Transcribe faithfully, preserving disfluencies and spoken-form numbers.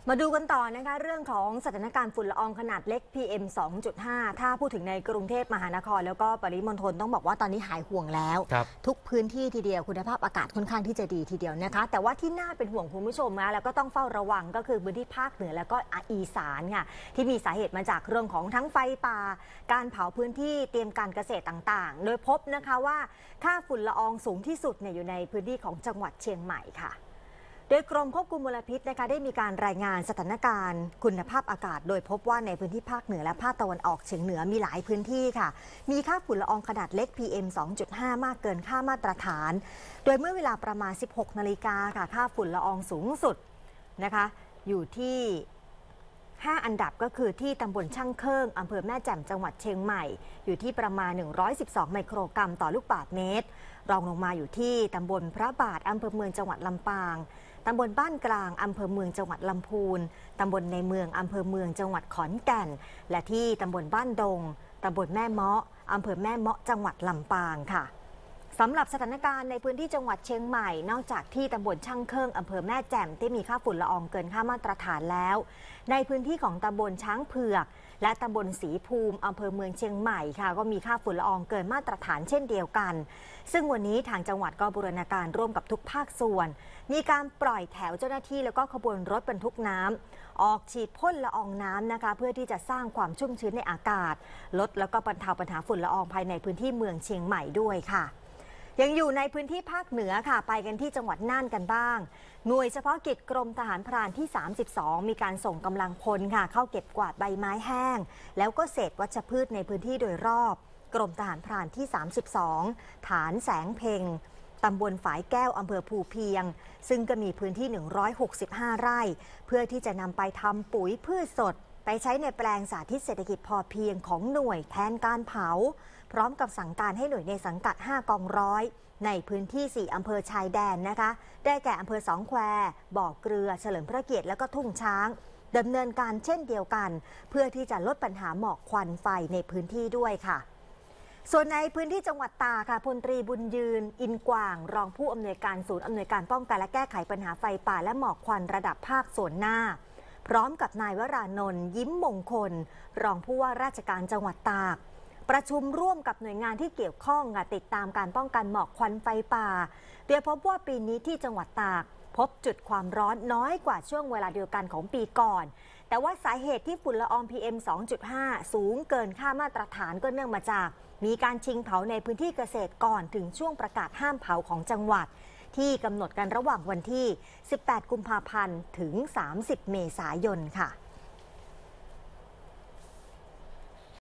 มาดูกันต่อนะคะเรื่องของสถานการณ์ฝุ่นละอองขนาดเล็ก พี เอ็ม สองจุดห้า ถ้าพูดถึงในกรุงเทพมหานครแล้วก็ปริมณฑลต้องบอกว่าตอนนี้หายห่วงแล้วทุกพื้นที่ทีเดียวคุณภาพอากาศค่อนข้างที่จะดีทีเดียวนะคะแต่ว่าที่น่าเป็นห่วงคุณผู้ชมนะแล้วก็ต้องเฝ้าระวังก็คือพื้นที่ภาคเหนือแล้วก็อีสานค่ะที่มีสาเหตุมาจากเรื่องของทั้งไฟป่าการเผาพื้นที่เตรียมการเกษตรต่างๆโดยพบนะคะว่าค่าฝุ่นละอองสูงที่สุดเนี่ยอยู่ในพื้นที่ของจังหวัดเชียงใหม่ค่ะโดยกรมควบคุมมลพิษนะคะได้มีการรายงานสถานการณ์คุณภาพอากาศโดยพบว่าในพื้นที่ภาคเหนือและภาคตะวันออกเฉียงเหนือมีหลายพื้นที่ค่ะมีค่าฝุ่นละอองขนาดเล็ก พี เอ็ม สองจุดห้า มากเกินค่ามาตรฐานโดยเมื่อเวลาประมาณ สิบหกนาฬิกาค่ะค่าฝุ่นละอองสูงสุดนะคะอยู่ที่ห้าอันดับก็คือที่ตำบลช่างเคิ่งอำเภอแม่แจ่มจังหวัดเชียงใหม่อยู่ที่ประมาณหนึ่งร้อยสิบสองไมโครกรัมต่อลูกบาศก์เมตรรองลงมาอยู่ที่ตำบลพระบาทอำเภอเมืองจังหวัดลำปางตำบลบ้านกลางอำเภอเมืองจังหวัดลำพูนตำบลในเมืองอำเภอเมืองจังหวัดขอนแก่นและที่ตำบลบ้านดงตำบลแม่เมาะอำเภอแม่เมาะจังหวัดลำปางค่ะสำหรับสถานการณ์ในพื้นที่จังหวัดเชียงใหม่นอกจากที่ตำบลช่างเคิ่งอำเภอแม่แจ่มที่มีค่าฝุ่นละอองเกินค่ามาตรฐานแล้วในพื้นที่ของตำบลช้างเผือกและตำบลศรีภูมิอำเภอเมืองเชียงใหม่ค่ะก็มีค่าฝุ่นละอองเกินมาตรฐานเช่นเดียวกันซึ่งวันนี้ทางจังหวัดก็บูรณาการร่วมกับทุกภาคส่วนมีการปล่อยแถวเจ้าหน้าที่แล้วก็ขบวนรถบรรทุกน้ำออกฉีดพ่นละอองน้ำนะคะเพื่อที่จะสร้างความชุ่มชื้นในอากาศลดแล้วก็บรรเทาปัญหาฝุ่นละอองภายในพื้นที่เมืองเชียงใหม่ด้วยค่ะยังอยู่ในพื้นที่ภาคเหนือค่ะไปกันที่จังหวัดน่านกันบ้างหน่วยเฉพาะกิจกรมทหารพรานที่สามสิบสองมีการส่งกำลังพลค่ะเข้าเก็บกวาดใบไม้แห้งแล้วก็เศษวัชพืชในพื้นที่โดยรอบกรมทหารพรานที่สามสิบสองฐานแสงเพ็งตำบลฝายแก้วอำเภอภูเพียงซึ่งก็มีพื้นที่หนึ่งร้อยหกสิบห้าไร่เพื่อที่จะนำไปทำปุ๋ยพืชสดไปใช้ในแปลงสาธิตเศรษฐกิจพอเพียงของหน่วยแทนการเผาพร้อมกับสั่งการให้หน่วยในสังกัดห้ากองร้อยในพื้นที่สี่อำเภอชายแดนนะคะได้แก่อำเภอสองแควบ่อเกลือเฉลิมพระเกียรติและก็ทุ่งช้างดำเนินการเช่นเดียวกันเพื่อที่จะลดปัญหาหมอกควันไฟในพื้นที่ด้วยค่ะส่วนในพื้นที่จังหวัดตากค่ะพลตรีบุญยืนอินกว่างรองผู้อำนวยการศูนย์อำนวยการป้องกันและแก้ไขปัญหาไฟป่าและหมอกควันระดับภาคส่วนหน้าพร้อมกับนายวรานนท์ยิ้มมงคลรองผู้ว่าราชการจังหวัดตากประชุมร่วมกับหน่วยงานที่เกี่ยวข้องติดตามการป้องกันหมอกควันไฟป่าโดยพบว่าปีนี้ที่จังหวัดตากพบจุดความร้อนน้อยกว่าช่วงเวลาเดียวกันของปีก่อนแต่ว่าสาเหตุที่ฝุ่นละออง พี เอ็ม สองจุดห้า สูงเกินค่ามาตรฐานก็เนื่องมาจากมีการชิงเผาในพื้นที่เกษตรก่อนถึงช่วงประกาศห้ามเผาของจังหวัดที่กำหนดกันระหว่างวันที่สิบแปดกุมภาพันธ์ถึงสามสิบเมษายนค่ะ